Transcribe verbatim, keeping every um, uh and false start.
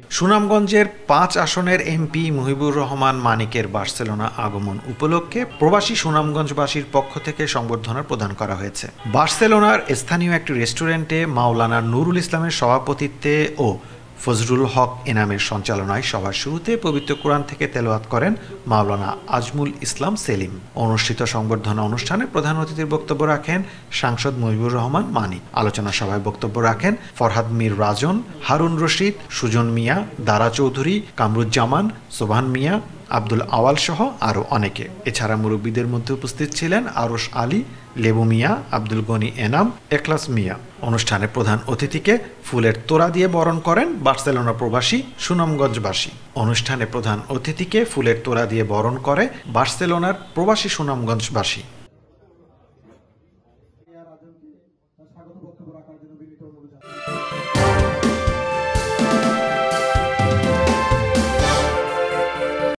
সুনামগঞ্জের পাঁচ আসনের এমপি মুহিবুর রহমান মানিকের বার্সেলোনা আগমন উপলক্ষে প্রবাসী সুনামগঞ্জবাসীর পক্ষ থেকে সংবর্ধনা প্রদান করা হয়েছে। বার্সেলোনার স্থানীয় একটি রেস্টুরেন্টে মাওলানা নুরুল ইসলামের সভাপতিত্বে ও ফজলুল হক এনামের সঞ্চালনায় সভার শুরুতে পবিত্র কোরআন থেকে তেলাওয়াত করেন মাওলানা আজমুল ইসলাম সেলিম। অনুষ্ঠিত সংবর্ধনা অনুষ্ঠানে প্রধান অতিথির বক্তব্য রাখেন সাংসদ মুহিবুর রহমান মানিক। আলোচনা সভায় বক্তব্য রাখেন ফরহাদ মীর রাজন, হারুন রশিদ, সুজন মিয়া, দারা চৌধুরী, কামরুজ্জামান, সোবহান মিয়া, আব্দুল আওয়াল সহ আরও অনেকে। এছাড়া মুরব্বীদের মধ্যে উপস্থিত ছিলেন আরশ আলী, লেবু মিয়া, আব্দুল গনি এনাম, এখলাস মিয়া। অনুষ্ঠানে প্রধান অতিথিকে ফুলের তোড়া দিয়ে বরণ করেন বার্সেলোনা প্রবাসী সুনামগঞ্জবাসী। অনুষ্ঠানে প্রধান অতিথিকে ফুলের তোড়া দিয়ে বরণ করে বার্সেলোনার প্রবাসী সুনামগঞ্জবাসী। স্বাগত বক্তব্য রাখার জন্য বিনীত অনুরোধ।